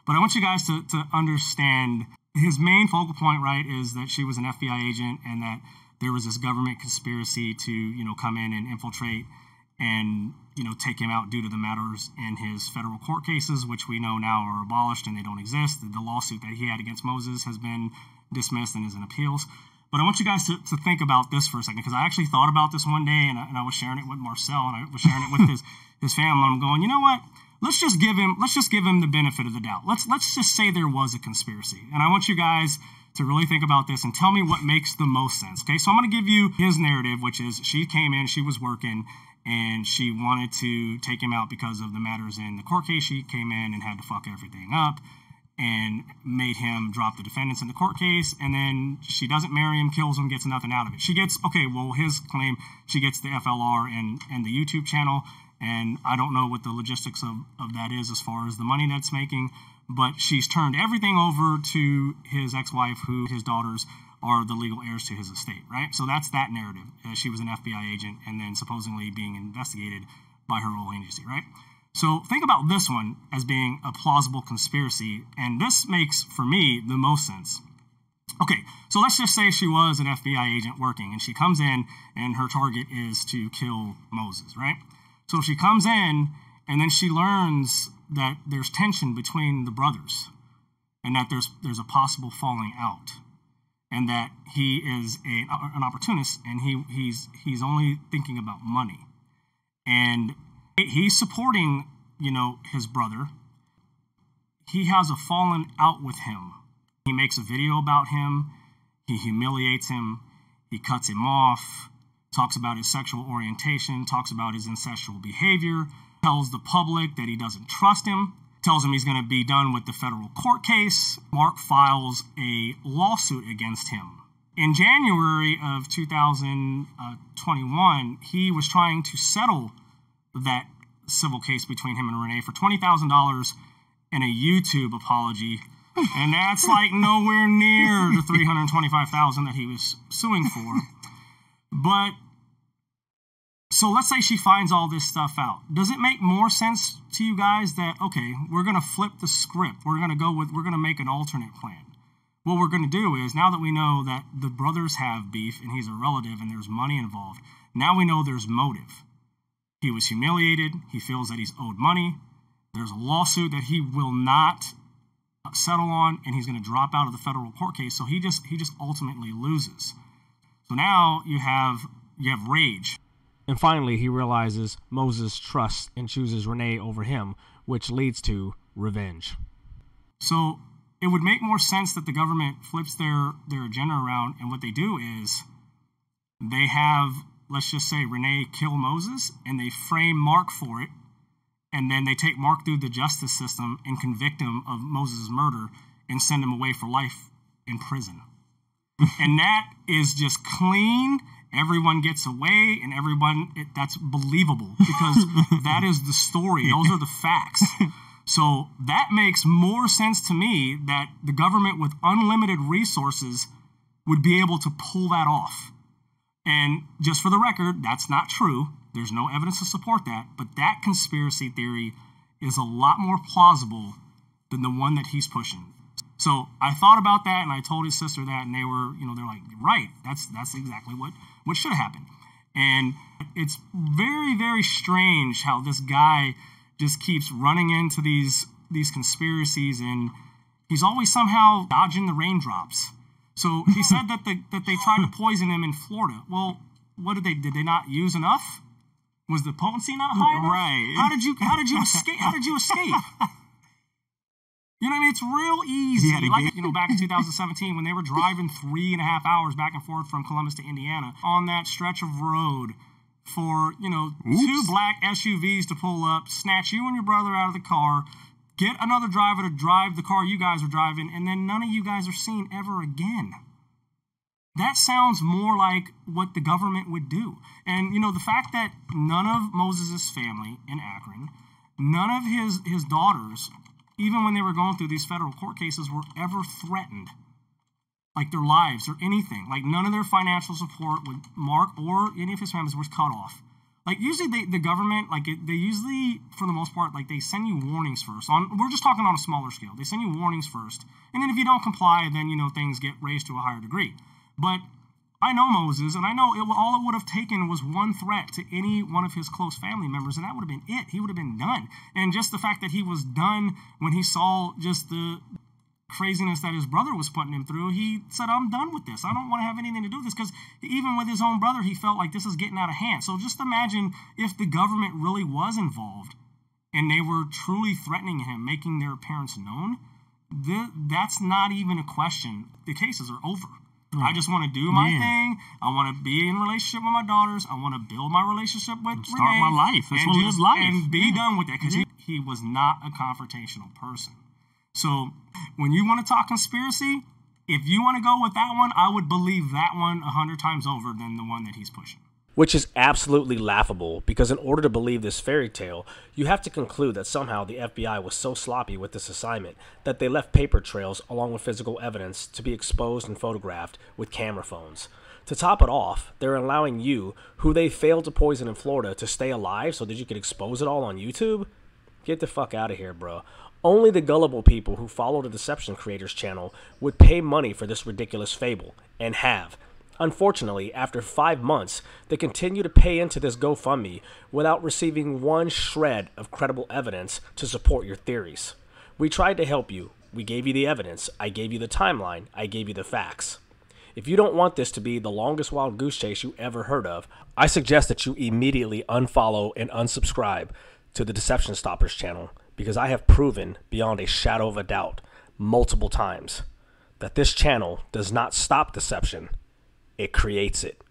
But I want you guys to understand his main focal point, right, is that she was an FBI agent and that there was this government conspiracy to, come in and infiltrate and, take him out due to the matters in his federal court cases, which we know now are abolished and they don't exist. The lawsuit that he had against Moses has been dismissed and is in appeals. But I want you guys to think about this for a second, because I actually thought about this one day, and I was sharing it with Marcel, and I was sharing it with his family. And I'm going, you know what? Let's just give him the benefit of the doubt. Let's just say there was a conspiracy. And I want you guys to really think about this and tell me what makes the most sense. Okay, so I'm going to give you his narrative, which is she came in, she was working, and she wanted to take him out because of the matters in the court case. She came in and had to fuck everything up and made him drop the defendants in the court case, and then she doesn't marry him, kills him, gets nothing out of it. She gets, his claim, she gets the FLR and the YouTube channel, and I don't know what the logistics of that is as far as the money that's making, but she's turned everything over to his ex-wife, who his daughters are the legal heirs to his estate, right? So that's that narrative. She was an FBI agent and then supposedly being investigated by her own agency, right? So think about this one as being a plausible conspiracy, and this makes, for me, the most sense. Okay, so let's just say she was an FBI agent working, and she comes in, and her target is to kill Moses, right? So she comes in, and then she learns that there's tension between the brothers, and that there's a possible falling out, and that he is an opportunist, and he's only thinking about money, and he's supporting, his brother. He has a falling out with him. He makes a video about him. He humiliates him. He cuts him off, talks about his sexual orientation, talks about his incestual behavior, tells the public that he doesn't trust him, tells him he's going to be done with the federal court case. Mark files a lawsuit against him. In January of 2021, he was trying to settle that civil case between him and Renee for $20,000 and a YouTube apology, and that's like nowhere near the $325,000 that he was suing for. But so let's say she finds all this stuff out. Does it make more sense to you guys that, okay, we're going to flip the script, we're going to make an alternate plan? What we're going to do is, now that we know that the brothers have beef and he's a relative and there's money involved, now we know there's motive. He was humiliated. He feels that he's owed money. There's a lawsuit that he will not settle on, and he's going to drop out of the federal court case. So he just ultimately loses. So now you have rage. And finally, he realizes Moses' trust and chooses Renee over him, which leads to revenge. So it would make more sense that the government flips their agenda around, and what they do is they have, let's just say, Renee kill Moses, and they frame Mark for it, and then they take Mark through the justice system and convict him of Moses' murder and send him away for life in prison. And that is just clean. Everyone gets away, and that's believable, because that is the story. Those are the facts. So that makes more sense to me, that the government with unlimited resources would be able to pull that off. And just for the record, that's not true. There's no evidence to support that. But that conspiracy theory is a lot more plausible than the one that he's pushing. So I thought about that, and I told his sister that, and they were, they're like, right, that's exactly what should have happened. And it's very, very strange how this guy just keeps running into these conspiracies, and he's always somehow dodging the raindrops. So he said that they tried to poison him in Florida. Well, did they not use enough? Was the potency not high enough? Right. How did you escape? How did you escape? It's real easy. Back in 2017, when they were driving 3.5 hours back and forth from Columbus to Indiana on that stretch of road for, two black SUVs to pull up, snatch you and your brother out of the car, get another driver to drive the car you guys are driving, and then none of you guys are seen ever again. That sounds more like what the government would do. And, the fact that none of Moses' family in Akron, none of his daughters, even when they were going through these federal court cases, were ever threatened, like their lives or anything. Like none of their financial support with Mark or any of his families was cut off. Like usually the government, they usually, for the most part, like they send you warnings first. We're just talking on a smaller scale. They send you warnings first, and then if you don't comply, then things get raised to a higher degree. But I know Moses, and I know all it would have taken was one threat to any one of his close family members, and that would have been it. He would have been done. And just the fact that he was done when he saw just the craziness that his brother was putting him through, he said, I'm done with this. I don't want to have anything to do with this, because even with his own brother, he felt like this is getting out of hand. So just imagine if the government really was involved and they were truly threatening him, making their appearance known. That's not even a question. The cases are over. I just want to do my thing. I want to be in a relationship with my daughters. I want to build my relationship with Start Renee, my life. That's what live life. And be done with that, because he was not a confrontational person. So when you want to talk conspiracy, if you want to go with that one, I would believe that one 100 times over than the one that he's pushing. Which is absolutely laughable, because in order to believe this fairy tale, you have to conclude that somehow the FBI was so sloppy with this assignment that they left paper trails along with physical evidence to be exposed and photographed with camera phones. To top it off, they're allowing you, who they failed to poison in Florida, to stay alive so that you could expose it all on YouTube? Get the fuck out of here, bro. Only the gullible people who follow the Deception Creators channel would pay money for this ridiculous fable, and have. Unfortunately, after 5 months, they continue to pay into this GoFundMe without receiving one shred of credible evidence to support your theories. We tried to help you. We gave you the evidence. I gave you the timeline. I gave you the facts. If you don't want this to be the longest wild goose chase you ever heard of, I suggest that you immediately unfollow and unsubscribe to the Deception Stoppers channel, because I have proven beyond a shadow of a doubt multiple times that this channel does not stop deception. It creates it.